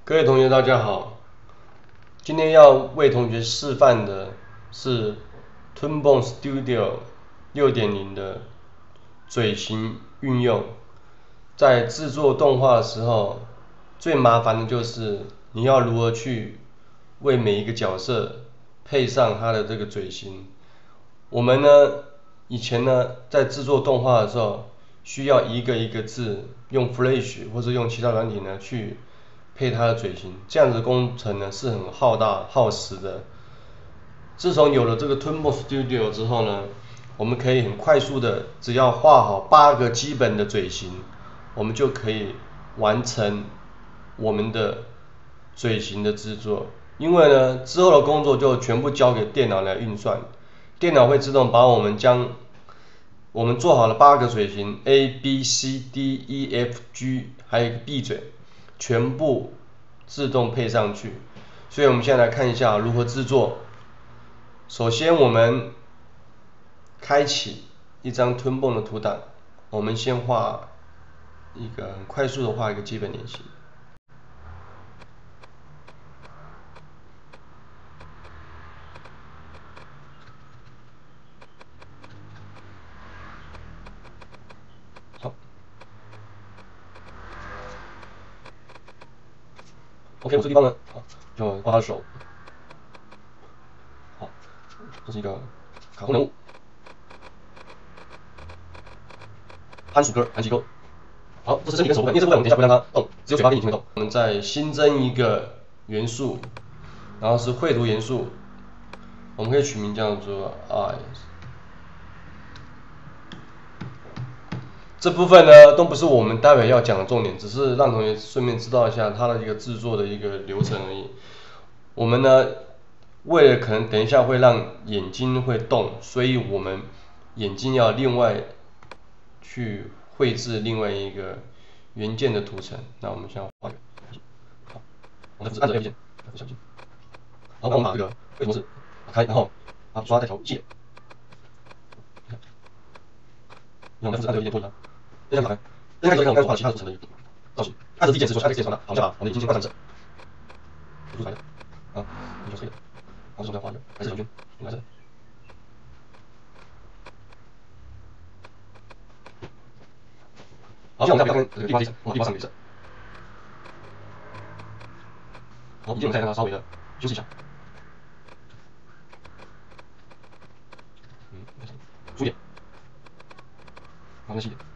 各位同学大家好，今天要为同学示范的是 Toonboom Studio 6.0的嘴型运用。在制作动画的时候，最麻烦的就是你要如何去为每一个角色配上他的这个嘴型。我们呢，以前呢在制作动画的时候，需要一个一个字用 Flash 或者用其他软体呢去配它的嘴型，这样子的工程呢是很浩大耗时的。自从有了这个 Toonboom Studio 之后呢，我们可以很快速的，只要画好8个基本的嘴型，我们就可以完成我们的嘴型的制作。因为呢，之后的工作就全部交给电脑来运算，电脑会自动把我们做好了8个嘴型 A、B、C、D、E、F、G， 还有一个 B 嘴，全部自动配上去。所以我们现在来看一下如何制作。首先我们开启一张Toonboom的图档，我们先画一个很快速的画一个基本脸型。好 ，OK， 我这个地方呢，好，就画他的手。好，这是一个卡通人物，番薯哥，番薯哥。好，这是身体跟手部分，因为这部分我们等一下不让它动，只有嘴巴跟眼睛会动。我们再新增一个元素，然后是绘图元素，我们可以取名叫做 eyes。这部分呢都不是我们待会要讲的重点，只是让同学顺便知道一下它的一个制作的一个流程而已。我们呢，为了可能等一下会让眼睛会动，所以我们眼睛要另外去绘制另外一个元件的图层。那我们先画一个，好，我们按着 F 键，小心。然后我们把这个绘图模式打开，然后把抓在调细。用 F 按着 F 键拖一下，这样打开。这样开始我们开始画其他图层的一个造型。按着 Z 键是说下一个 Z 键长大，好，我们把我们的眼睛先画成这，涂出来的，啊，你就可以了。然后这时候再画一个白色小圈，白色。好，现在我们再不要跟地方我们地方上颜色。好，眼睛我们再让它稍微的修饰一下。粗一点，然后再细一点。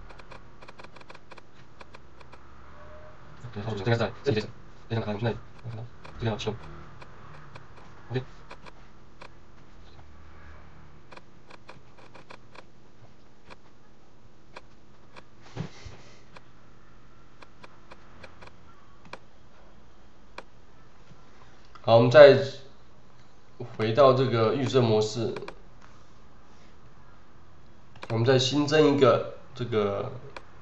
对，好，这应该是在这里这层，这样看，现在看到这个要启动。OK。好，我们再回到这个预设模式，我们再新增一个这个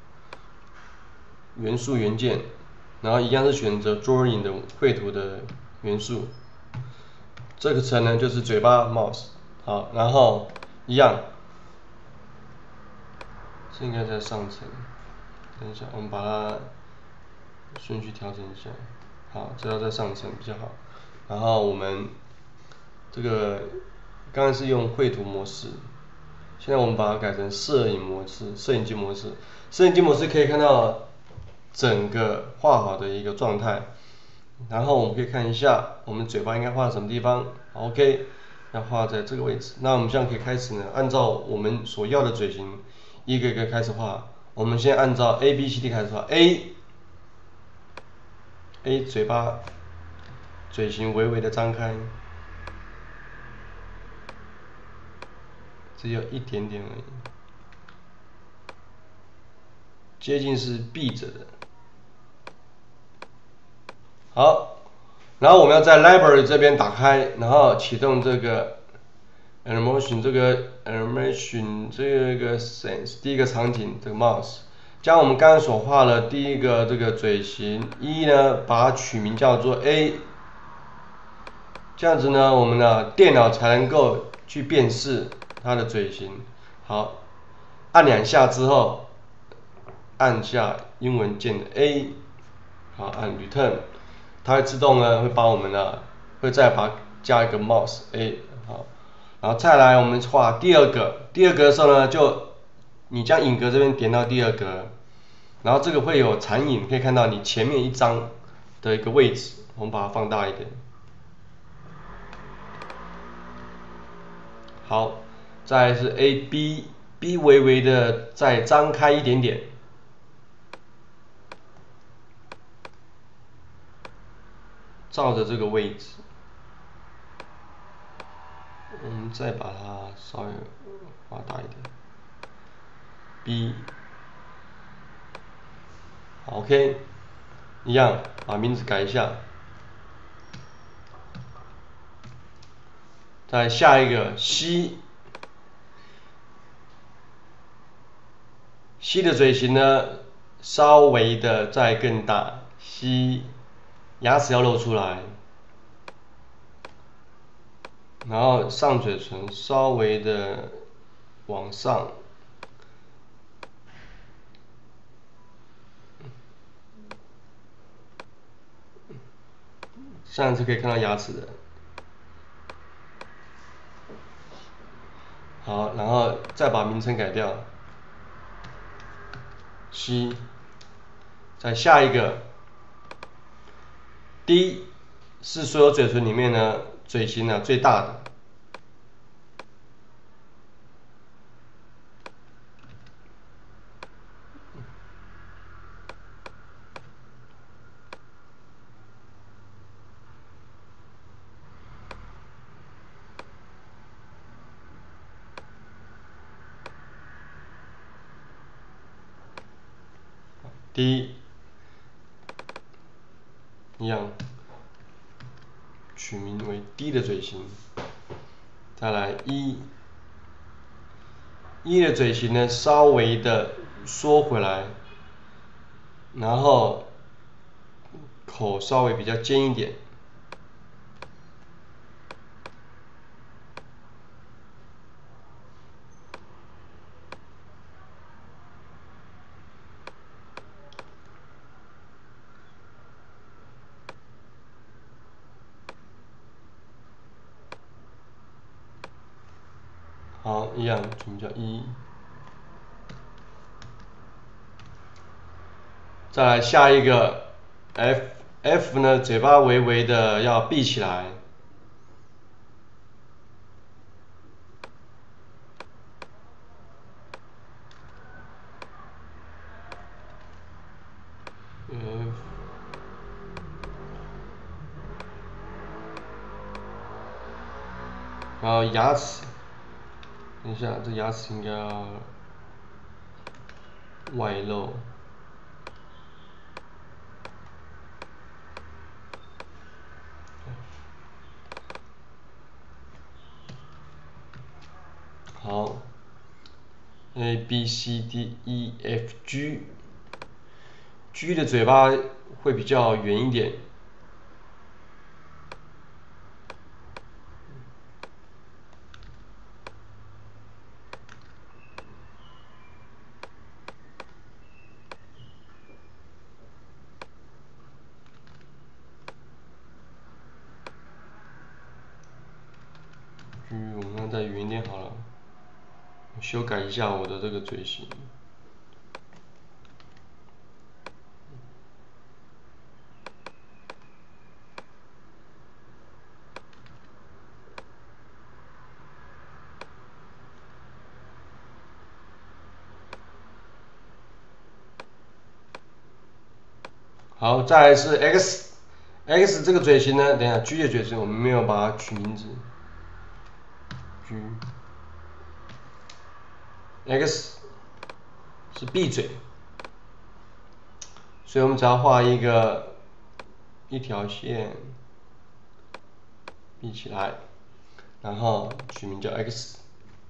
元素元件，然后一样是选择 Drawing 的绘图的元素。这个层呢就是嘴巴 mouse， 好，然后一样，这应该在上层。等一下，我们把它顺序调整一下。好，这要在上层比较好。然后我们这个刚才是用绘图模式，现在我们把它改成摄影模式、摄影机模式。摄影机模式可以看到整个画好的一个状态。然后我们可以看一下，我们嘴巴应该画什么地方。OK， 要画在这个位置。那我们现在可以开始呢，按照我们所要的嘴型，一个一个开始画。我们先按照 A、B、C、D 开始画。A 嘴巴，嘴型微微的张开，只有一点点而已，接近是闭着的。好，然后我们要在 Library 这边打开，然后启动这个 Animation 这个 Sense 第一个场景这个 Mouse， 将我们刚刚所画的第一个这个嘴型一呢，把它取名叫做 A， 这样子呢，我们的电脑才能够去辨识它的嘴型。好，按2下之后，按下英文键的 A， 好，按 Return。 它会自动呢会把我们的会再把它加一个 mouse A 好，然后再来我们画第二个的时候呢，就你将影格这边点到第二格，然后这个会有残影，可以看到你前面一张的一个位置，我们把它放大一点。好，再来是 B 微微的再张开一点点。照着这个位置，我们再把它稍微画大一点。B， 好 ，OK， 一样，把名字改一下。再下一个 C 的嘴型呢，稍微的再更大。C 牙齿要露出来。然后上嘴唇稍微的往上，这样是可以看到牙齿的。好，然后再把名称改掉 ，C， 再下一个 D 是所有嘴唇里面呢嘴型呢最大的。D 一样，取名为 D 的嘴型。再来E 的嘴型呢稍微的缩回来，然后口稍微比较尖一点。好，一样，取名叫E。再来下一个 F 呢，嘴巴微微的要闭起来。然后牙齿，等一下，这牙齿应该要外露。好 ，A B C D E F G 的嘴巴会比较圆一点。我们再圆一点好了，我修改一下我的这个嘴型。好，再来是 X 这个嘴型呢，等一下 G 的嘴型我们没有把它取名字。X 是闭嘴，所以我们只要画一条线，闭起来，然后取名叫 X。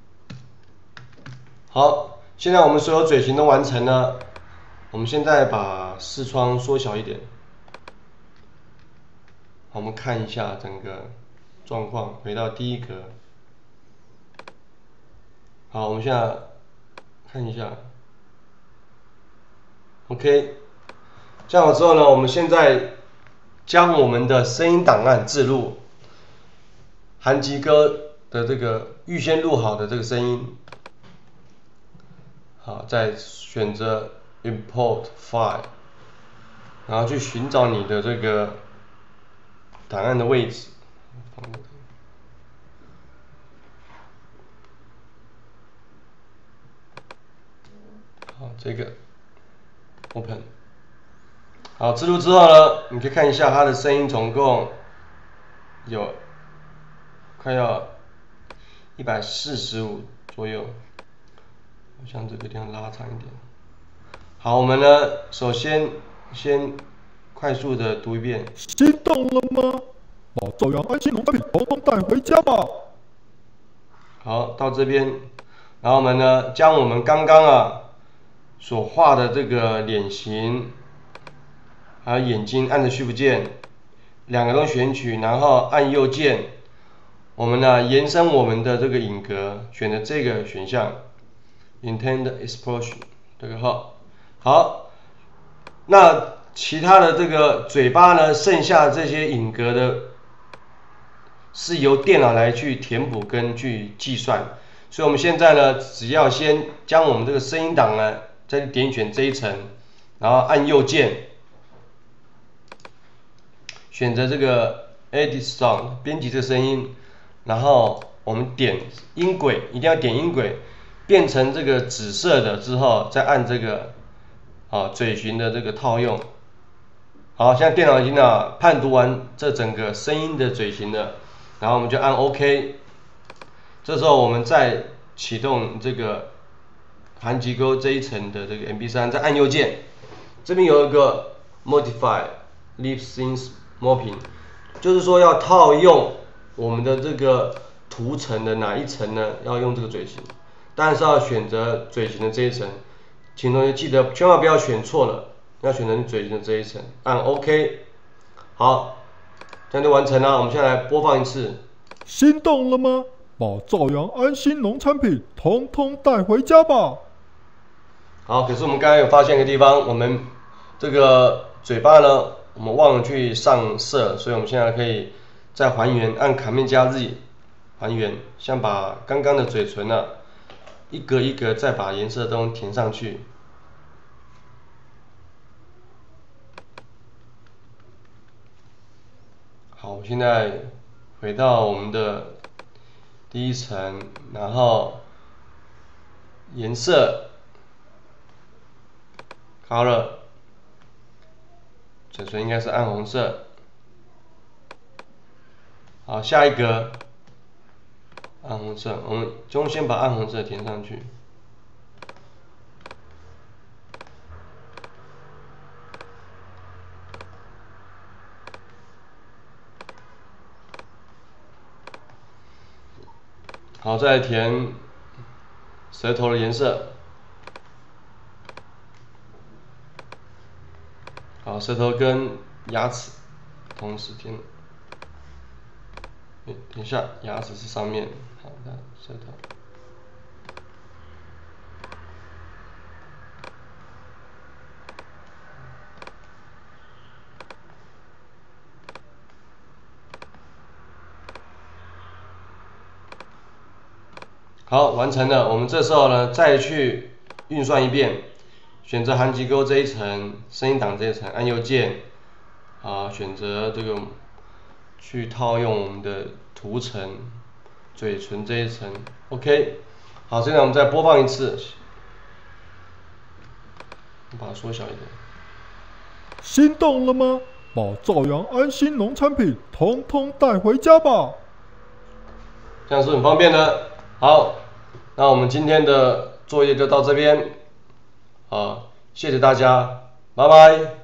好，现在我们所有嘴型都完成了，我们现在把视窗缩小一点。好，我们看一下整个状况，回到第一格。好，我们现在看一下 ，OK， 这样了之后呢，我们现在将我们的声音档案置入韩吉哥的这个预先录好的这个声音，好，再选择 Import File， 然后去寻找你的这个档案的位置。好，这个 Open。好，置入之后呢，你可以看一下它的声音总共有快要145左右，我想这个地方拉长一点。好，我们呢，首先先快速的读一遍。 心动了吗？把赵阳安心农产品统统带回家吧。 好，到这边，然后我们呢，将我们刚刚所画的这个脸型，还有眼睛，按着 Shift 键，两个都选取，然后按右键，我们呢延伸我们的这个影格，选择这个选项 ，Intend Explosion 这个号。好，那其他的这个嘴巴呢，剩下这些影格的，是由电脑来去填补跟去计算。所以我们现在呢，只要先将我们这个声音档呢，再点选这一层，然后按右键，选择这个 Edit Sound 编辑这个声音，然后我们点音轨，一定要点音轨，变成这个紫色的之后，再按这个嘴型的这个套用。好，现在电脑已经判读完这整个声音的嘴型了，然后我们就按 OK。这时候我们再启动这个韩吉沟这一层的这个 MP3， 再按右键，这边有一个 Modify Lip Sync Mapping， 就是说要套用我们的这个图层的哪一层呢？要用这个嘴型，但是要选择嘴型的这一层，请同学记得千万不要选错了，要选择你嘴型的这一层，按 OK。好，这样就完成了。我们现在来播放一次。 心动了吗？把赵阳安心农产品统统带回家吧。 好，可是我们刚刚有发现一个地方，我们这个嘴巴呢，我们忘了去上色，所以我们现在可以再还原，按 Command+Z 还原，像把刚刚的嘴唇一格一格再把颜色都填上去。好，我现在回到我们的第一层，然后颜色 Color， 嘴唇应该是暗红色。好，下一格暗红色，我们中先把暗红色填上去。好，再填舌头的颜色。好，舌头跟牙齿同时填。等一下，牙齿是上面，好的，舌头。好，完成了。我们这时候呢，再去运算一遍，选择韩吉沟这一层，声音档这一层，按右键，选择这个去套用我们的图层，嘴唇这一层 ，OK。好，现在我们再播放一次，把它缩小一点。 心动了吗？把赵阳安心农产品统统带回家吧。 这样是很方便的。好，那我们今天的作业就到这边，好，谢谢大家，拜拜。